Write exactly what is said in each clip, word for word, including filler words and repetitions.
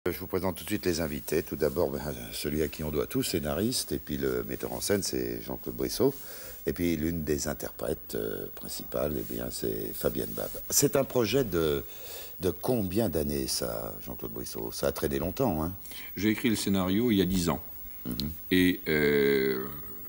Je vous présente tout de suite les invités. Tout d'abord, ben, celui à qui on doit tout, scénariste, et puis le metteur en scène, c'est Jean-Claude Brissot. Et puis l'une des interprètes euh, principales, eh bien, c'est Fabienne Bab. C'est un projet de, de combien d'années, ça, Jean-Claude Brissot? Ça a traîné longtemps, hein? J'ai écrit le scénario il y a dix ans. Mm-hmm. Et euh,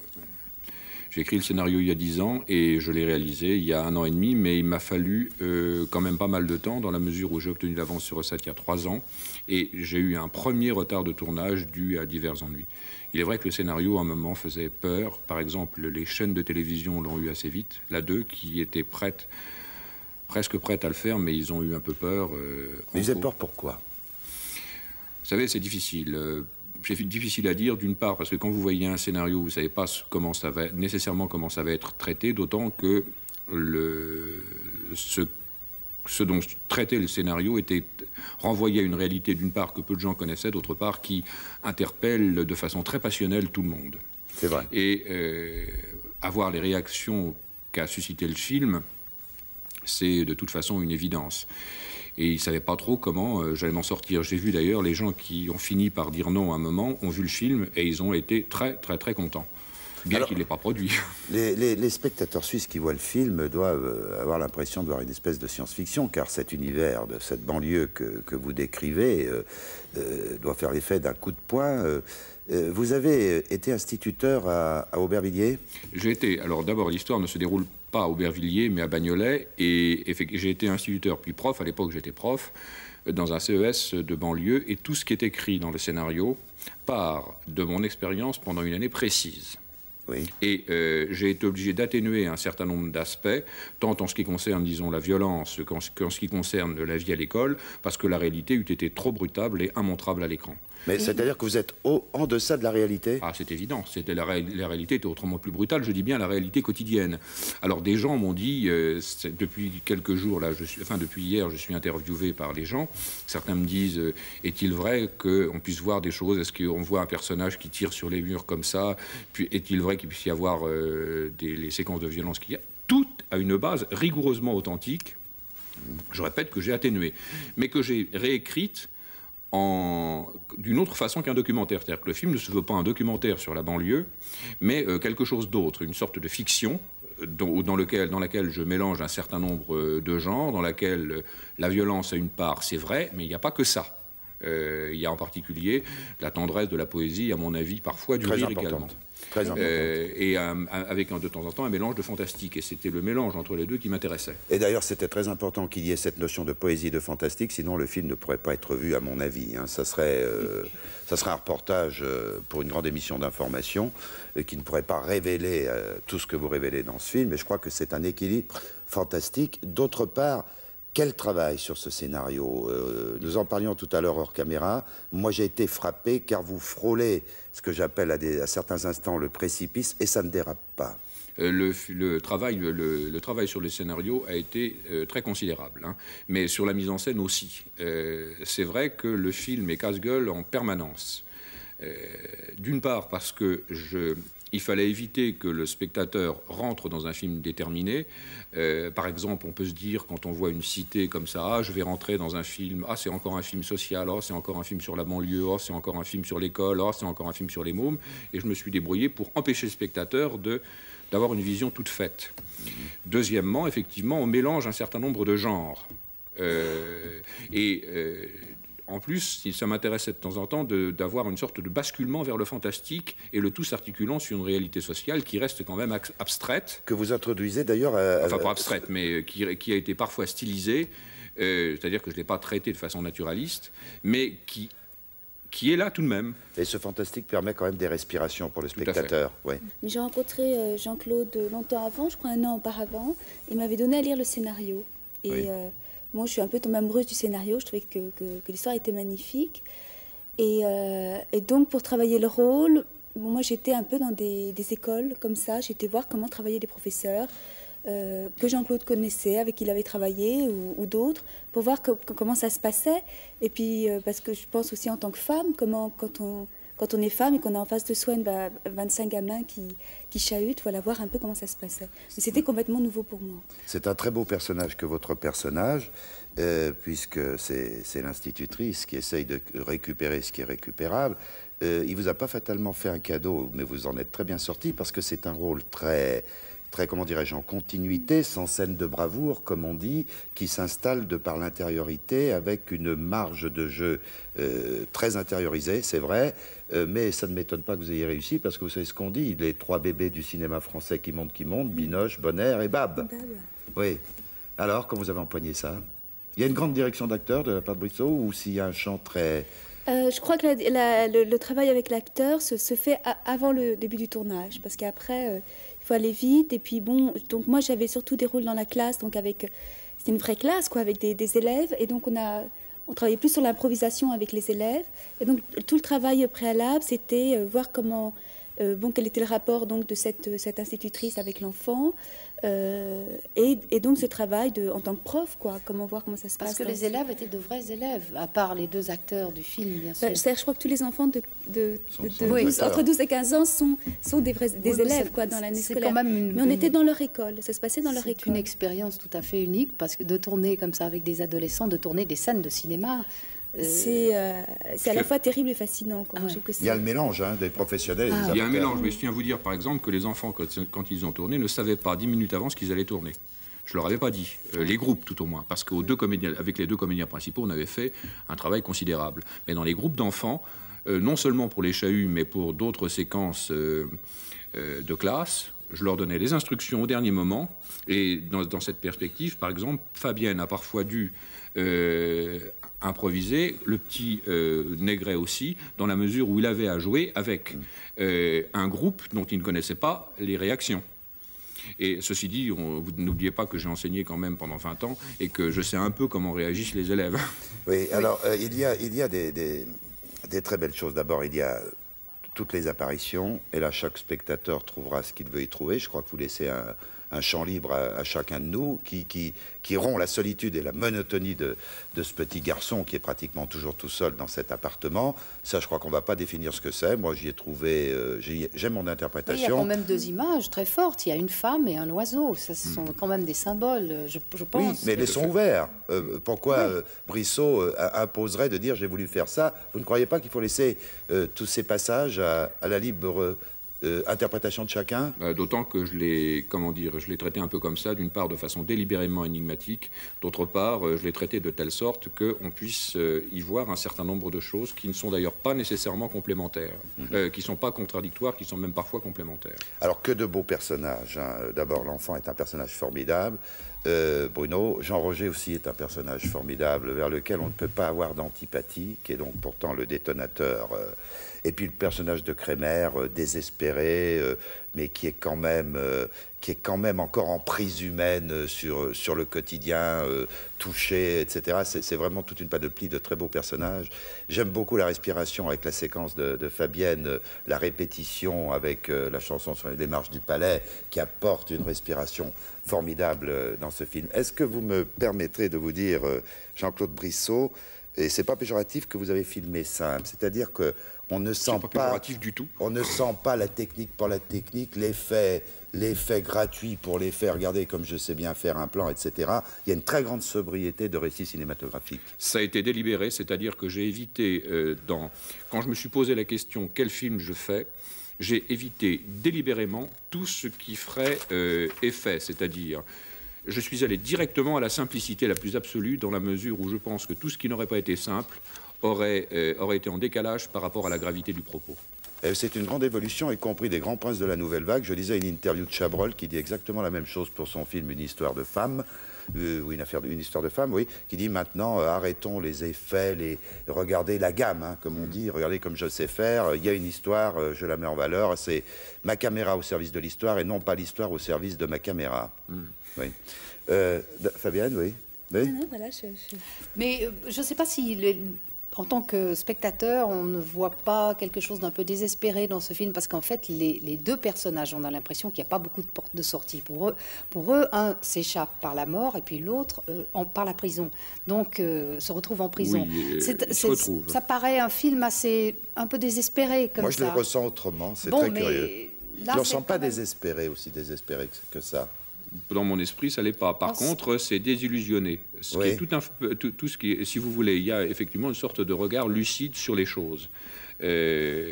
j'ai écrit le scénario il y a dix ans et je l'ai réalisé il y a un an et demi, mais il m'a fallu euh, quand même pas mal de temps, dans la mesure où j'ai obtenu l'avance sur recette il y a trois ans. Et j'ai eu un premier retard de tournage dû à divers ennuis. Il est vrai que le scénario, à un moment, faisait peur. Par exemple, les chaînes de télévision l'ont eu assez vite. La deux, qui était prête, presque prête à le faire, mais ils ont eu un peu peur. Euh, mais ils avaient peur pourquoi? Vous savez, c'est difficile. Euh, c'est difficile à dire, d'une part, parce que quand vous voyez un scénario, vous ne savez pas comment ça va, nécessairement comment ça va être traité, d'autant que le, ce Ce dont traitait le scénario était renvoyé à une réalité, d'une part, que peu de gens connaissaient, d'autre part, qui interpelle de façon très passionnelle tout le monde. C'est vrai. Et euh, avoir les réactions qu'a suscité le film, c'est de toute façon une évidence. Et ils ne savaient pas trop comment euh, j'allais m'en sortir. J'ai vu d'ailleurs les gens qui ont fini par dire non à un moment, ont vu le film et ils ont été très, très, très contents. Bien qu'il n'ait pas produit. Les, les, les spectateurs suisses qui voient le film doivent avoir l'impression de voir une espèce de science-fiction, car cet univers de cette banlieue que, que vous décrivez euh, euh, doit faire l'effet d'un coup de poing. Euh, euh, vous avez été instituteur à, à Aubervilliers? J'ai été... Alors d'abord, l'histoire ne se déroule pas à Aubervilliers, mais à Bagnolet. Et, et j'ai été instituteur, puis prof. À l'époque, j'étais prof dans un C E S de banlieue. Et tout ce qui est écrit dans le scénario part de mon expérience pendant une année précise. Oui. Et euh, j'ai été obligé d'atténuer un certain nombre d'aspects, tant en ce qui concerne, disons, la violence qu'en ce qui concerne la vie à l'école, parce que la réalité eût été trop brutale et immontrable à l'écran. Mais c'est-à-dire que vous êtes au, en deçà de la réalité? Ah, c'est évident. C'était la, ré la réalité était autrement plus brutale. Je dis bien la réalité quotidienne. Alors, des gens m'ont dit, euh, depuis quelques jours, là, je suis, enfin, depuis hier, je suis interviewé par les gens. Certains me disent, euh, est-il vrai qu'on puisse voir des choses? Est-ce qu'on voit un personnage qui tire sur les murs comme ça? Puis, est-il vrai qu'il puisse y avoir euh, des, les séquences de violence qu'il y a? Tout a une base rigoureusement authentique. Je répète que j'ai atténué, mais que j'ai réécrite d'une autre façon qu'un documentaire. C'est-à-dire que le film ne se veut pas un documentaire sur la banlieue, mais euh, quelque chose d'autre, une sorte de fiction euh, dans, dans, lequel, dans laquelle je mélange un certain nombre euh, de genres, dans laquelle euh, la violence a une part, c'est vrai, mais il n'y a pas que ça. Euh, il y a en particulier la tendresse de la poésie, à mon avis, parfois du Très rire importante. également. Très importante. Euh, et euh, avec de temps en temps un mélange de fantastique. Et c'était le mélange entre les deux qui m'intéressait. Et d'ailleurs, c'était très important qu'il y ait cette notion de poésie et de fantastique, sinon le film ne pourrait pas être vu, à mon avis. Hein. Ça serait, euh, ça serait un reportage euh, pour une grande émission d'information euh, qui ne pourrait pas révéler euh, tout ce que vous révélez dans ce film. Et je crois que c'est un équilibre fantastique. D'autre part, quel travail sur ce scénario? euh, Nous en parlions tout à l'heure hors caméra. Moi, j'ai été frappé car vous frôlez ce que j'appelle à, à certains instants le précipice et ça ne dérape pas. Euh, le, le, travail, le, le travail sur le scénario a été euh, très considérable, hein, mais sur la mise en scène aussi. Euh, c'est vrai que le film est casse-gueule en permanence. Euh, D'une part parce que je... il fallait éviter que le spectateur rentre dans un film déterminé. Euh, par exemple, on peut se dire, quand on voit une cité comme ça, ah, je vais rentrer dans un film, ah, c'est encore un film social, ah, c'est encore un film sur la banlieue, ah, c'est encore un film sur l'école, ah, c'est encore un film sur les mômes. Et je me suis débrouillé pour empêcher le spectateur de, d'avoir une vision toute faite. Mmh. Deuxièmement, effectivement, on mélange un certain nombre de genres. Euh, et... Euh, En plus, ça m'intéressait de temps en temps d'avoir une sorte de basculement vers le fantastique et le tout s'articulant sur une réalité sociale qui reste quand même abstraite. Que vous introduisez d'ailleurs... À... Enfin, pas abstraite, mais qui, qui a été parfois stylisée, euh, c'est-à-dire que je ne l'ai pas traité de façon naturaliste, mais qui, qui est là tout de même. Et ce fantastique permet quand même des respirations pour le spectateur. Ouais. J'ai rencontré Jean-Claude longtemps avant, je crois un an auparavant. Il m'avait donné à lire le scénario. Et... Oui. Euh, Moi, je suis un peu tombée amoureuse du scénario, je trouvais que, que, que l'histoire était magnifique. Et, euh, et donc, pour travailler le rôle, bon, moi, j'étais un peu dans des, des écoles comme ça. J'étais voir comment travaillaient les professeurs euh, que Jean-Claude connaissait, avec qui il avait travaillé, ou, ou d'autres, pour voir que, que, comment ça se passait. Et puis, euh, parce que je pense aussi en tant que femme, comment, quand on... Quand on est femme et qu'on a en face de soi une, bah, vingt-cinq gamins qui, qui chahutent, voilà, voir un peu comment ça se passait. Mais c'était complètement nouveau pour moi. C'est un très beau personnage que votre personnage. euh, puisque c'est l'institutrice qui essaye de récupérer ce qui est récupérable. Euh, il vous a pas fatalement fait un cadeau, mais vous en êtes très bien sorti, parce que c'est un rôle très, très comment dirais-je, en continuité, sans scène de bravoure, comme on dit, qui s'installe de par l'intériorité, avec une marge de jeu euh, très intériorisée, c'est vrai, euh, mais ça ne m'étonne pas que vous ayez réussi, parce que vous savez ce qu'on dit, les trois bébés du cinéma français qui montent, qui montent, Binoche, Bonner et Bab. Bab. Oui. Alors, quand vous avez empoigné ça, il y a une grande direction d'acteur de la part de Brissot, ou s'il y a un chant très... Euh, je crois que la, la, le, le travail avec l'acteur se, se fait à, avant le début du tournage, parce qu'après, euh, il faut aller vite. Et puis bon, donc moi j'avais surtout des rôles dans la classe, donc avec, c'était une vraie classe, quoi, avec des, des élèves. Et donc on a, on travaillait plus sur l'improvisation avec les élèves. Et donc tout le travail préalable, c'était euh, voir comment, euh, bon, quel était le rapport donc de cette, cette institutrice avec l'enfant. Euh, et, et donc ce travail de, en tant que prof, quoi, comment voir comment ça se Parce passe. Parce que les élèves étaient de vrais élèves, à part les deux acteurs du film, bien sûr. Bah, je crois que tous les enfants de, de, sont, de, sont de oui, douze, entre douze et quinze ans sont, sont des, vrais, des oui, élèves, quoi, dans l'année scolaire. Quand même une, mais on une... était dans leur école, ça se passait dans leur école. C'est une expérience tout à fait unique, parce que de tourner comme ça avec des adolescents, de tourner des scènes de cinéma... Euh... C'est euh, à la fois terrible et fascinant. Quoi. Ah ouais. que il y a le mélange hein, des professionnels. Ah. Des il y a un mélange, mais je tiens à vous dire par exemple que les enfants, quand, quand ils ont tourné, ne savaient pas dix minutes avant ce qu'ils allaient tourner. Je leur avais pas dit, euh, les groupes tout au moins, parce qu'avec les deux comédiens principaux, on avait fait un travail considérable. Mais dans les groupes d'enfants, euh, non seulement pour les chahuts, mais pour d'autres séquences euh, euh, de classe, je leur donnais les instructions au dernier moment. Et dans, dans cette perspective, par exemple, Fabienne a parfois dû euh, improviser, le petit euh, Négret aussi, dans la mesure où il avait à jouer avec euh, un groupe dont il ne connaissait pas les réactions. Et ceci dit, on, vous n'oubliez pas que j'ai enseigné quand même pendant vingt ans et que je sais un peu comment réagissent les élèves. Oui, alors euh, il y a, il y a des, des, des très belles choses. D'abord, il y a toutes les apparitions, et là, chaque spectateur trouvera ce qu'il veut y trouver. Je crois que vous laissez un, un champ libre à, à chacun de nous qui, qui, qui rompt la solitude et la monotonie de, de ce petit garçon qui est pratiquement toujours tout seul dans cet appartement. Ça, je crois qu'on ne va pas définir ce que c'est. Moi, j'y ai trouvé... Euh, j'aime mon interprétation. Il y a quand même deux images très fortes. Il y a une femme et un oiseau. Ça, ce sont quand même des symboles, je, je pense. Oui, mais laissons ouverts. Euh, pourquoi oui. euh, Brissot euh, imposerait de dire « j'ai voulu faire ça » ? Vous ne croyez pas qu'il faut laisser euh, tous ces passages à, à la libre... Euh, Euh, interprétation de chacun. euh, D'autant que je l'ai, comment dire, je l'ai traité un peu comme ça, d'une part de façon délibérément énigmatique, d'autre part euh, je l'ai traité de telle sorte qu'on puisse euh, y voir un certain nombre de choses qui ne sont d'ailleurs pas nécessairement complémentaires, mmh. euh, qui ne sont pas contradictoires, qui sont même parfois complémentaires. Alors que de beaux personnages. Hein. D'abord, l'enfant est un personnage formidable. Euh, Bruno, Jean-Roger aussi est un personnage formidable vers lequel on ne peut pas avoir d'antipathie, qui est donc pourtant le détonateur. Euh, et puis le personnage de Crémer, euh, désespéré, euh, mais qui est quand même, euh, qui est quand même encore en prise humaine euh, sur, sur le quotidien, euh, touché, et cetera. C'est vraiment toute une panoplie de très beaux personnages. J'aime beaucoup la respiration avec la séquence de, de Fabienne, euh, la répétition avec euh, la chanson sur les marches du palais, qui apporte une respiration formidable euh, dans ce film. Est-ce que vous me permettrez de vous dire, euh, Jean-Claude Brissot, et c'est pas péjoratif, que vous avez filmé simple, c'est-à-dire que on ne sent pas, pas, du tout. on ne sent pas la technique pour la technique, l'effet, l'effet gratuit pour l'effet. Regardez comme je sais bien faire un plan, et cetera. Il y a une très grande sobriété de récit cinématographique. Ça a été délibéré, c'est-à-dire que j'ai évité, euh, dans... quand je me suis posé la question quel film je fais, j'ai évité délibérément tout ce qui ferait euh, effet, c'est-à-dire je suis allé directement à la simplicité la plus absolue, dans la mesure où je pense que tout ce qui n'aurait pas été simple aurait, euh, aurait été en décalage par rapport à la gravité du propos. C'est une grande évolution, y compris des grands princes de la Nouvelle Vague. Je lisais une interview de Chabrol qui dit exactement la même chose pour son film Une histoire de femme, euh, ou une, affaire, une histoire de femme, oui, qui dit maintenant, euh, arrêtons les effets, les, regardez la gamme, hein, comme on dit, regardez comme je sais faire, il y a une histoire, euh, je la mets en valeur, c'est ma caméra au service de l'histoire et non pas l'histoire au service de ma caméra. Mm. Oui. Euh, Fabienne, oui. oui. Non, non, voilà, je, je... Mais euh, je ne sais pas si... Les... En tant que spectateur, on ne voit pas quelque chose d'un peu désespéré dans ce film, parce qu'en fait, les, les deux personnages, on a l'impression qu'il n'y a pas beaucoup de portes de sortie. Pour eux, pour eux un s'échappe par la mort, et puis l'autre euh, par la prison. Donc, euh, se retrouve en prison. Oui, c'est, c'est, ça paraît un film assez, un peu désespéré, comme Moi, ça. je le ressens autrement, c'est bon, très mais curieux. Là, je ne ressens pas même... désespéré, aussi désespéré que ça. Dans mon esprit, ça l'est pas. Par oh, contre, c'est désillusionné. ce oui. qui est tout, un, tout, tout ce qui est, si vous voulez, il y a effectivement une sorte de regard lucide sur les choses. Euh,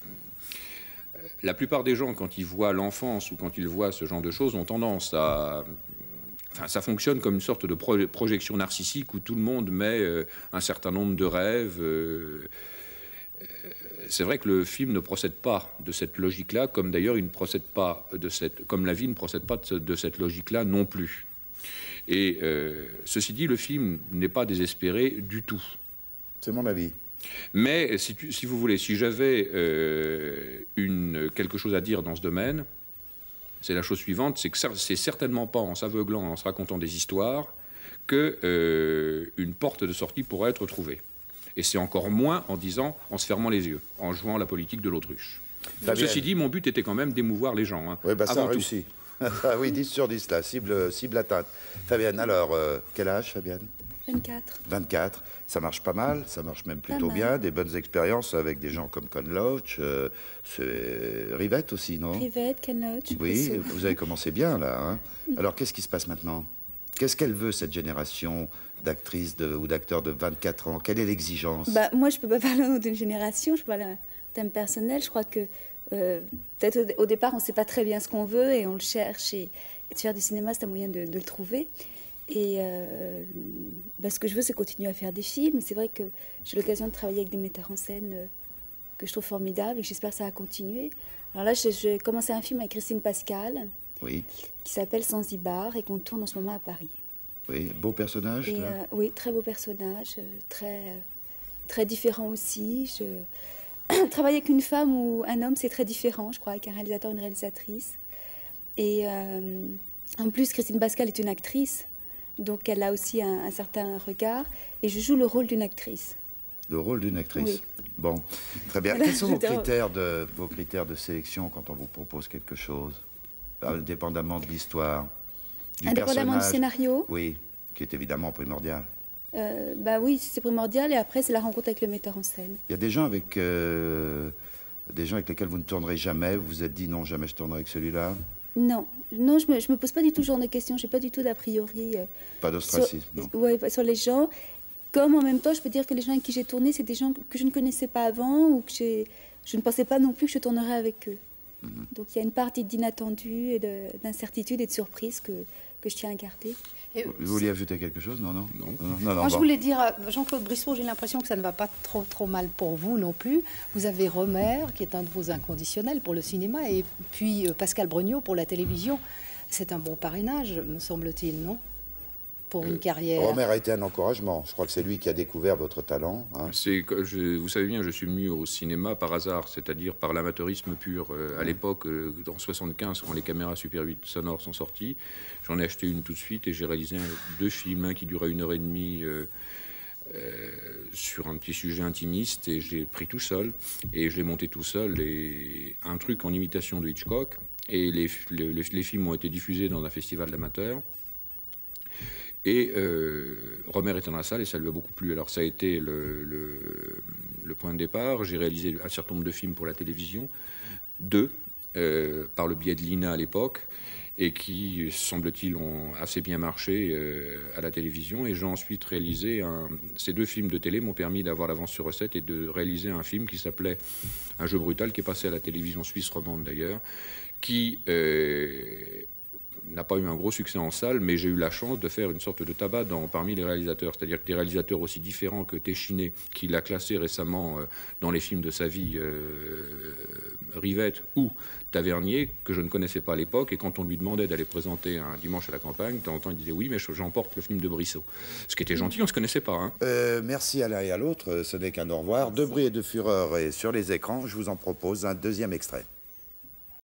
la plupart des gens, quand ils voient l'enfance ou quand ils voient ce genre de choses, ont tendance à... Enfin, ça fonctionne comme une sorte de pro projection narcissique où tout le monde met euh, un certain nombre de rêves. Euh, euh, c'est vrai que le film ne procède pas de cette logique-là, comme d'ailleurs il ne procède pas de cette, comme la vie ne procède pas de, de cette logique-là non plus. Et euh, ceci dit, le film n'est pas désespéré du tout. C'est mon avis. Mais si, tu, si vous voulez, si j'avais euh, une quelque chose à dire dans ce domaine, c'est la chose suivante, c'est que c'est certainement pas en s'aveuglant, en se racontant des histoires, que euh, une porte de sortie pourrait être trouvée. Et c'est encore moins en disant, en se fermant les yeux, en jouant la politique de l'autruche. Ceci dit, mon but était quand même d'émouvoir les gens. Hein, oui, bah ça a réussi. Ah oui, dix sur dix, là, cible, cible atteinte. Fabienne, alors, euh, quel âge, Fabienne? vingt-quatre. vingt-quatre. Ça marche pas mal, ça marche même plutôt bien. Des bonnes expériences avec des gens comme Ken Loach, euh, Rivette aussi, non? Rivette, Ken Loach. Oui, vous avez commencé bien, là. Hein. Alors, qu'est-ce qui se passe maintenant? Qu'est-ce qu'elle veut, cette génération d'actrices ou d'acteurs de vingt-quatre ans? Quelle est l'exigence? Bah, moi, je peux pas parler au nom d'une génération, je parle d'un thème personnel. Je crois que euh, peut-être au, au départ, on ne sait pas très bien ce qu'on veut et on le cherche. Et, et de faire du cinéma, c'est un moyen de, de le trouver. Et euh, bah, ce que je veux, c'est continuer à faire des films. C'est vrai que j'ai l'occasion de travailler avec des metteurs en scène euh, que je trouve formidables et j'espère que ça va continuer. Alors là, j'ai commencé un film avec Christine Pascal, oui, qui s'appelle Zanzibar et qu'on tourne en ce moment à Paris. Oui, beau personnage. Et, euh, oui, très beau personnage, très, très différent aussi. Je... Travailler avec une femme ou un homme, c'est très différent, je crois, avec un réalisateur, une réalisatrice. Et euh, en plus, Christine Pascal est une actrice. Donc elle a aussi un, un certain regard. Et je joue le rôle d'une actrice. Le rôle d'une actrice. Oui. Bon, très bien. Quels sont vos critères, de, vos critères de sélection quand on vous propose quelque chose? Indépendamment de l'histoire, du Indépendamment personnage. du scénario? Oui, qui est évidemment primordial. Euh, bah oui, c'est primordial. Et après, c'est la rencontre avec le metteur en scène. Il y a des gens avec, euh, des gens avec lesquels vous ne tournerez jamais. Vous vous êtes dit non, jamais je tournerai avec celui-là? Non, non, je me, je me pose pas du tout ce genre de questions. J'ai pas du tout d'a priori. Euh, pas d'ostracisme, non. Ouais, sur les gens. Comme en même temps, je peux dire que les gens avec qui j'ai tourné, c'est des gens que je ne connaissais pas avant ou que je ne pensais pas non plus que je tournerais avec eux. Mm-hmm. Donc il y a une partie d'inattendu et d'incertitude et de surprise que, que je tiens à garder. Et vous vouliez ajouter quelque chose? Non, non. Non. non, non, non Moi, bon. je voulais dire, Jean-Claude Brissot, j'ai l'impression que ça ne va pas trop, trop mal pour vous non plus. Vous avez Romer, qui est un de vos inconditionnels pour le cinéma, et puis Pascal Brognaud pour la télévision. C'est un bon parrainage, me semble-t-il, non? Pour une euh, carrière. Romer a été un encouragement. Je crois que c'est lui qui a découvert votre talent. Hein. Je, vous savez bien, je suis venu au cinéma par hasard, c'est-à-dire par l'amateurisme pur. Euh, à mmh. l'époque, euh, en soixante-quinze, quand les caméras Super huit sonores sont sorties, j'en ai acheté une tout de suite et j'ai réalisé un, deux films, un qui durait une heure et demie euh, euh, sur un petit sujet intimiste, et j'ai pris tout seul et je l'ai monté tout seul. Et un truc en imitation de Hitchcock. Et les, les, les films ont été diffusés dans un festival d'amateurs. Et euh, Romer était dans la salle et ça lui a beaucoup plu. Alors ça a été le, le, le point de départ. J'ai réalisé un certain nombre de films pour la télévision, deux, euh, par le biais de l'I N A à l'époque, et qui, semble-t-il, ont assez bien marché euh, à la télévision. Et j'ai ensuite réalisé... Un... Ces deux films de télé m'ont permis d'avoir l'avance sur recette et de réaliser un film qui s'appelait Un jeu brutal, qui est passé à la télévision suisse romande d'ailleurs, qui... Euh, n'a pas eu un gros succès en salle, mais j'ai eu la chance de faire une sorte de tabac dans, parmi les réalisateurs. C'est-à-dire que des réalisateurs aussi différents que Téchiné, qui l'a classé récemment euh, dans les films de sa vie, euh, Rivette ou Tavernier, que je ne connaissais pas à l'époque, et quand on lui demandait d'aller présenter un dimanche à la campagne, de temps en temps il disait oui, mais j'emporte le film de Brissot. Ce qui était gentil, on ne se connaissait pas. Hein. Euh, merci à l'un et à l'autre, ce n'est qu'un au revoir. De bruit et de fureur et sur les écrans, je vous en propose un deuxième extrait.